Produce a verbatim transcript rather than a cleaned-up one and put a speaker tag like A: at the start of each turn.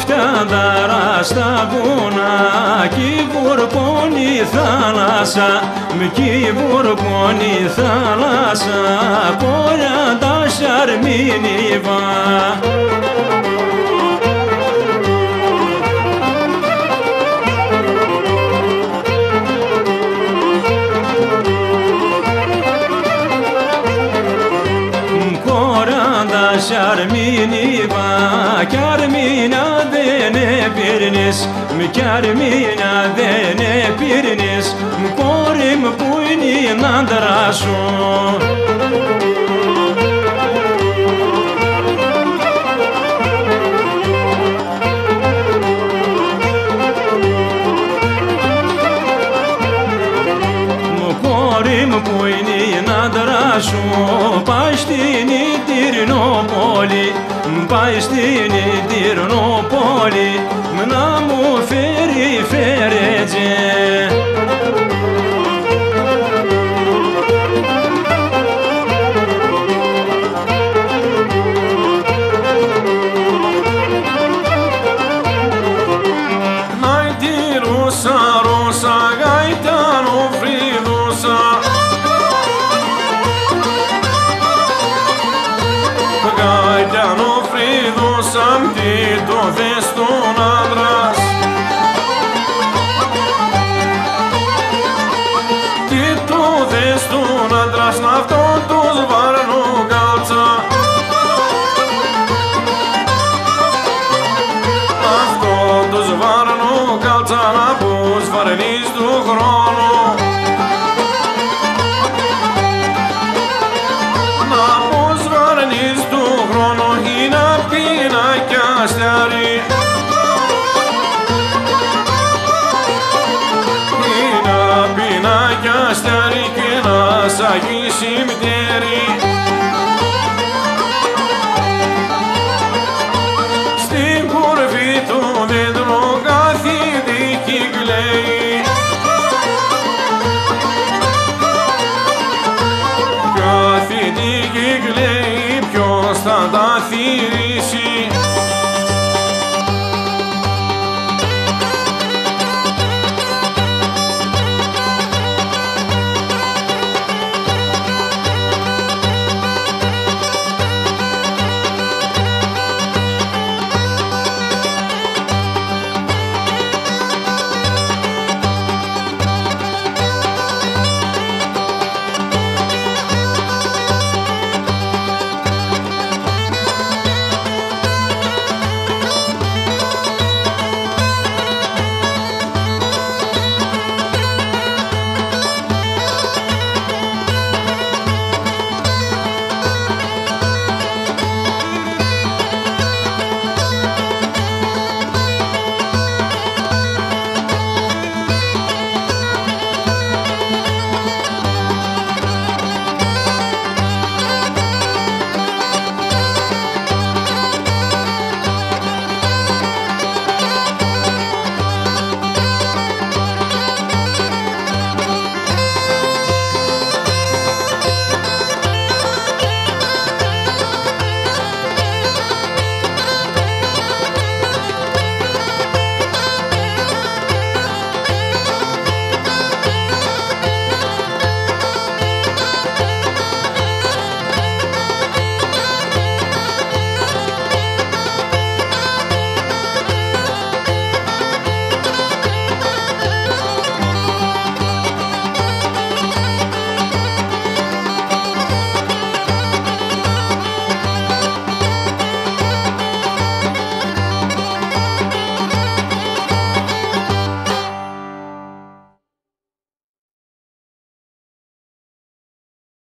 A: λεφτά δαρά στα βουνά κι βουρκώνει η θάλασσα, κι βουρκώνει η θάλασσα, κόρια τα σαρμίνιβα. Κι Αρμίνιβα, κι Αρμίνα δεν επήρνες, κι Αρμίνα δεν επήρνες, κόρη μου που είναι η άντρα σου. Κόρη μου που είναι η άντρα σου, πάει στην Τυρνοπόλη, πάει στην Τυρνοπόλη, να μου φέρει φέρετζε. Γάιτι ρούσα, ρούσα, γάιτανο φρύδουσα, γάιτανο φρύδουσα, τι το δες τον άντρας, τι το δες τον άντρας, να αυτό το σβάρνω κάλτσα, αυτό το σβάρνω κάλτσα, να πως βαρνείς του χρόνου, να πως βαρνείς του χρόνου, είναι πίνακια στιάρι, είναι πίνακια στιάρι και να σ' αγγίσει μητέρι. Στην κορφή του δέντρου κάθε δίκη κλαίει, κάθε δίκη κλαίει, ποιος θα τα θύρει.